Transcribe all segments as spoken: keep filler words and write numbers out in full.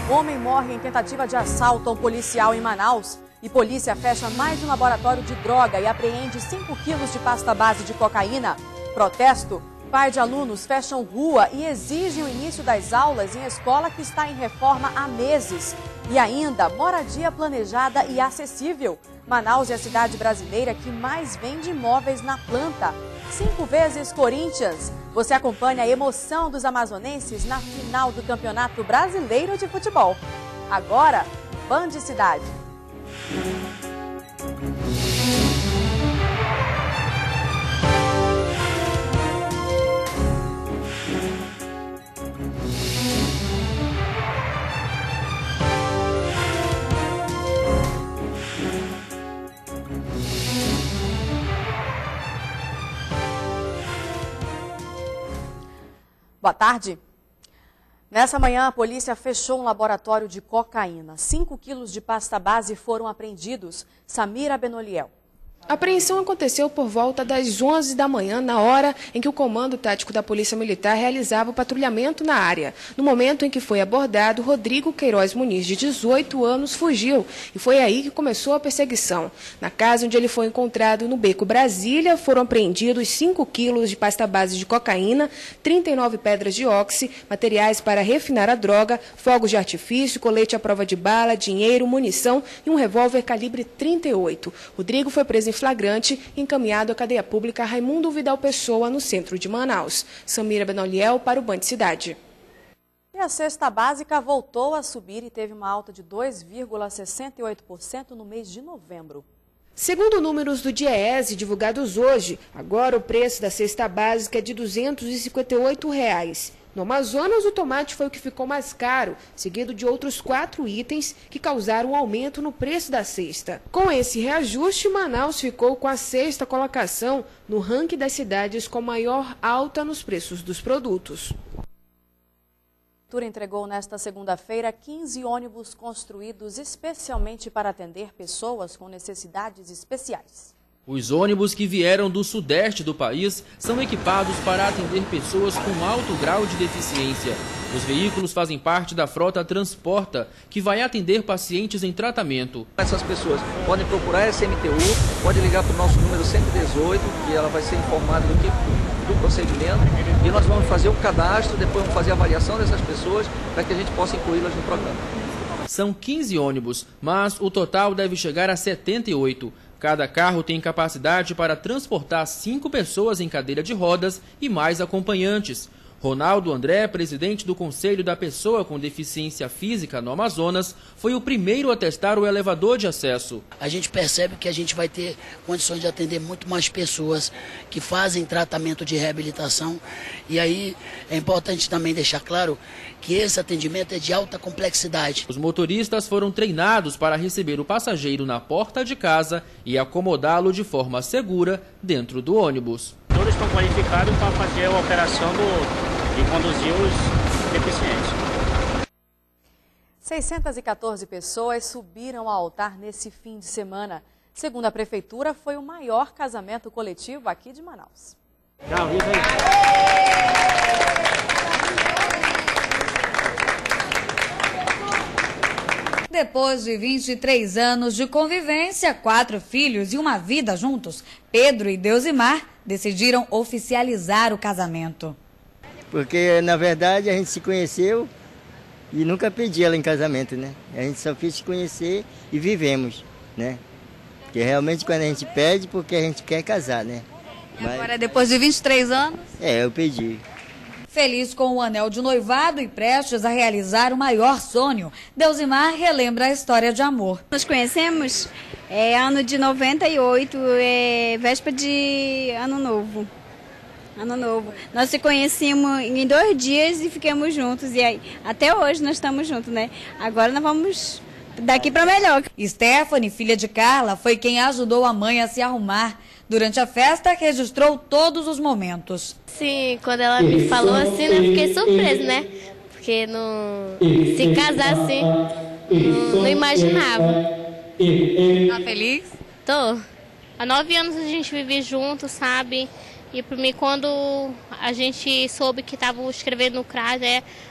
Homem morre em tentativa de assalto a um policial em Manaus. E polícia fecha mais um laboratório de droga e apreende cinco quilos de pasta base de cocaína. Protesto. Pai de alunos fecham rua e exigem o início das aulas em escola que está em reforma há meses. E ainda, moradia planejada e acessível. Manaus é a cidade brasileira que mais vende imóveis na planta. Cinco vezes Corinthians. Você acompanha a emoção dos amazonenses na final do Campeonato Brasileiro de Futebol. Agora, Band Cidade. Boa tarde. Nessa manhã, a polícia fechou um laboratório de cocaína. Cinco quilos de pasta base foram apreendidos. Samira Benoliel. A apreensão aconteceu por volta das onze da manhã, na hora em que o Comando Tático da Polícia Militar realizava o patrulhamento na área. No momento em que foi abordado, Rodrigo Queiroz Muniz, de dezoito anos, fugiu e foi aí que começou a perseguição. Na casa onde ele foi encontrado, no Beco Brasília, foram apreendidos cinco quilos de pasta base de cocaína, trinta e nove pedras de óxido, materiais para refinar a droga, fogos de artifício, colete à prova de bala, dinheiro, munição e um revólver calibre trinta e oito. Rodrigo foi preso em flagrante e encaminhado à cadeia pública Raimundo Vidal Pessoa, no centro de Manaus. Samira Benoliel para o Band Cidade. E a cesta básica voltou a subir e teve uma alta de dois vírgula sessenta e oito por cento no mês de novembro. Segundo números do DIEESE divulgados hoje, agora o preço da cesta básica é de duzentos e cinquenta e oito reais. No Amazonas, o tomate foi o que ficou mais caro, seguido de outros quatro itens que causaram um aumento no preço da cesta. Com esse reajuste, Manaus ficou com a sexta colocação no ranking das cidades com maior alta nos preços dos produtos. A Prefeitura entregou nesta segunda-feira quinze ônibus construídos especialmente para atender pessoas com necessidades especiais. Os ônibus que vieram do sudeste do país são equipados para atender pessoas com alto grau de deficiência. Os veículos fazem parte da frota Transporta, que vai atender pacientes em tratamento. Essas pessoas podem procurar a S M T U, pode ligar para o nosso número cento e dezoito, que ela vai ser informada do, que, do procedimento, e nós vamos fazer o cadastro, depois vamos fazer a avaliação dessas pessoas, para que a gente possa incluí-las no programa. São quinze ônibus, mas o total deve chegar a setenta e oito. Cada carro tem capacidade para transportar cinco pessoas em cadeira de rodas e mais acompanhantes. Ronaldo André, presidente do Conselho da Pessoa com Deficiência Física no Amazonas, foi o primeiro a testar o elevador de acesso. A gente percebe que a gente vai ter condições de atender muito mais pessoas que fazem tratamento de reabilitação. E aí é importante também deixar claro que esse atendimento é de alta complexidade. Os motoristas foram treinados para receber o passageiro na porta de casa e acomodá-lo de forma segura dentro do ônibus. Todos estão qualificados para fazer a operação do, de conduzir os deficientes. seiscentas e quatorze pessoas subiram ao altar nesse fim de semana. Segundo a Prefeitura, foi o maior casamento coletivo aqui de Manaus. Não, viva aí. Depois de vinte e três anos de convivência, quatro filhos e uma vida juntos, Pedro e Deusimar decidiram oficializar o casamento. Porque, na verdade, a gente se conheceu e nunca pedi ela em casamento, né? A gente só quis se conhecer e vivemos, né? Porque realmente quando a gente pede, porque a gente quer casar, né? E Mas... agora, depois de vinte e três anos? É, eu pedi. Feliz com o anel de noivado e prestes a realizar o maior sonho, Deusimar relembra a história de amor. Nos conhecemos é ano de noventa e oito, é véspera de ano novo. Ano novo. Nós se conhecemos em dois dias e ficamos juntos. E aí, até hoje nós estamos juntos, né? Agora nós vamos daqui para melhor. Stephanie, filha de Carla, foi quem ajudou a mãe a se arrumar. Durante a festa, registrou todos os momentos. Sim, quando ela me falou assim, eu fiquei surpresa, né? Porque não, se casar assim, não, não imaginava. Tá feliz? Tô. Há nove anos a gente vive junto, sabe? E para mim, quando a gente soube que estavam escrevendo no C R A S, é,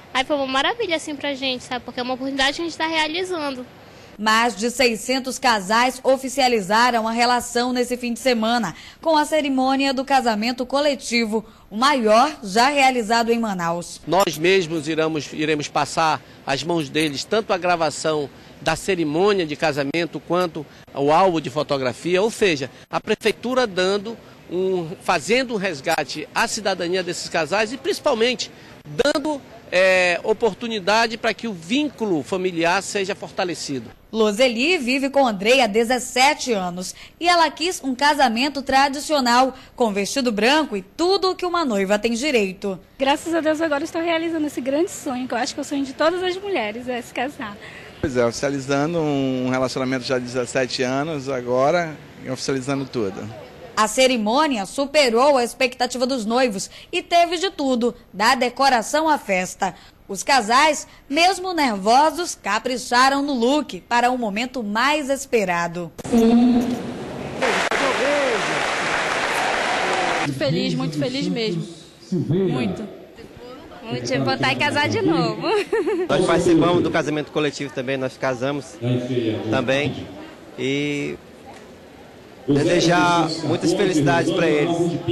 Aí foi uma maravilha assim pra gente, sabe? Porque é uma oportunidade que a gente está realizando. Mais de seiscentos casais oficializaram a relação nesse fim de semana, com a cerimônia do casamento coletivo, o maior já realizado em Manaus. Nós mesmos iremos, iremos passar às mãos deles tanto a gravação da cerimônia de casamento quanto o álbum de fotografia, ou seja, a prefeitura dando um, fazendo um resgate à cidadania desses casais e principalmente dando é, oportunidade para que o vínculo familiar seja fortalecido. Loseli vive com Andrei há dezessete anos e ela quis um casamento tradicional, com vestido branco e tudo o que uma noiva tem direito. Graças a Deus agora estou realizando esse grande sonho, que eu acho que é o sonho de todas as mulheres, é se casar. Pois é, oficializando um relacionamento já de dezessete anos, agora oficializando tudo. A cerimônia superou a expectativa dos noivos e teve de tudo, da decoração à festa. Os casais, mesmo nervosos, capricharam no look para o momento mais esperado. Muito feliz, muito feliz mesmo. Muito. Muito, voltar e casar de novo. Nós participamos do casamento coletivo também, nós casamos também. E desejar muitas felicidades para eles.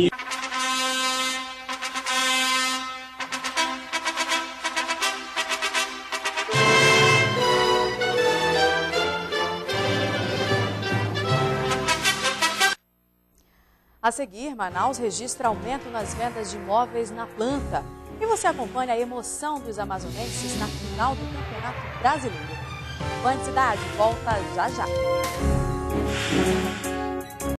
A seguir, Manaus registra aumento nas vendas de imóveis na planta. E você acompanha a emoção dos amazonenses na final do Campeonato Brasileiro. Band Cidade volta já já.